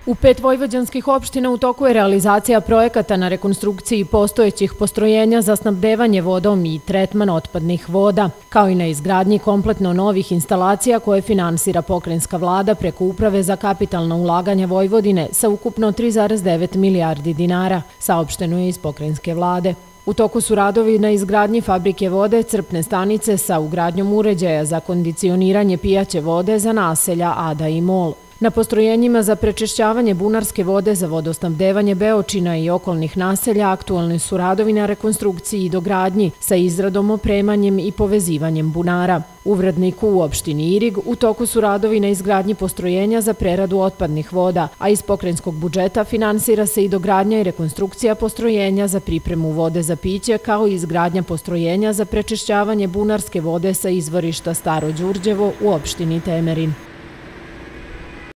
U 5 vojvođanskih opština u toku je realizacija projekata na rekonstrukciji postojećih postrojenja za snabdevanje vodom i tretman otpadnih voda, kao i na izgradnji kompletno novih instalacija koje finansira pokrajinska vlada preko Uprave za kapitalna ulaganja Vojvodine sa ukupno 3,9 milijardi dinara, saopšteno je iz pokrajinske vlade. U toku su radovi na izgradnji fabrike vode, crpne stanice sa ugradnjom uređaja za kondicioniranje pijaće vode za naselja Ada i Mol. Na postrojenjima za prečišćavanje bunarske vode za vodosnabdevanje Beočina i okolnih naselja aktualni su radovi na rekonstrukciji i dogradnji sa izradom, opremanjem i povezivanjem bunara. U Vrdniku u opštini Irig u toku su radovi na izgradnji postrojenja za preradu otpadnih voda, a iz pokrajinskog budžeta finansira se i dogradnja i rekonstrukcija postrojenja za pripremu vode za piće, kao i izgradnja postrojenja za prečišćavanje bunarske vode sa izvorišta Staro Đurđevo u opštini Temerin.